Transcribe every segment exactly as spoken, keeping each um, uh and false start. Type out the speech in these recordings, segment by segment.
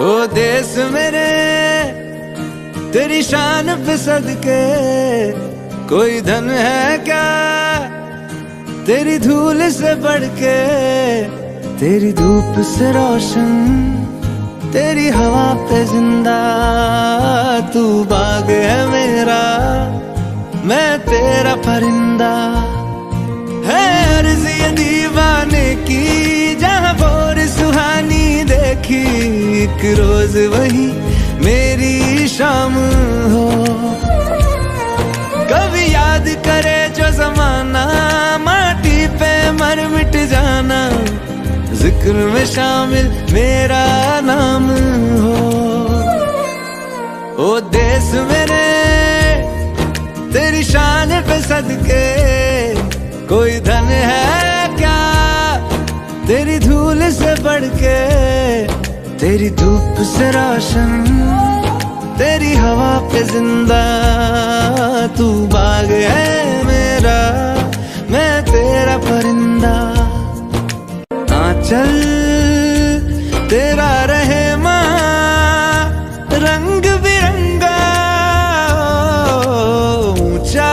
ओ देश मेरे तेरी शान पे सदके, कोई धन है क्या तेरी धूल से बढ़ के। तेरी धूप से रोशन, तेरी हवा पे जिंदा, तू बाग है मेरा, मैं तेरा परिंदा। है अर्ज़ ये दीवाने की, जहाँ भोर सुहानी देखी, एक रोज वही मेरी शाम हो। कभी याद करे जो जमाना, माटी पे मर मिट जाना, जिक्र में शामिल मेरा नाम हो। ओ देश मेरे तेरी शान पे सदके, कोई धन है क्या तेरी धूल से बढ़ के। तेरी धूप से रोशन, तेरी हवा पे जिंदा, तू बाग है मेरा, मैं तेरा परिंदा। आंचल तेरा रहे माँ रंग बिरंगा, ऊंचा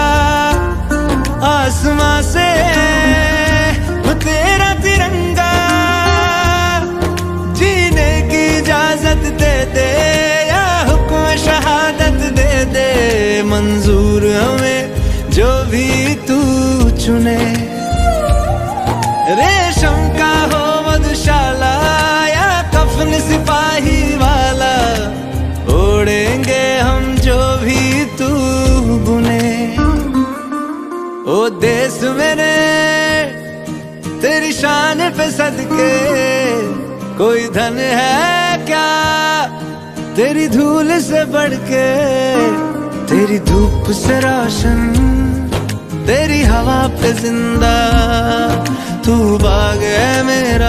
आसमां से वो तेरा तिरंगा। जीने की इजाजत दे दे या हुक्म शहादत दे दे, मंजूर हमें जो भी तू चुने। रेशम का हो मधुशाला या कफन सिपाही वाला, ओढ़ेंगे हम जो भी तू बुने। ओ देश मेरे तेरी शान पे सदके, कोई धन है क्या तेरी धूल से बढ़ के। तेरी धूप से रोशन, तेरी हवा पे जिंदा, तू बाग है मेरा।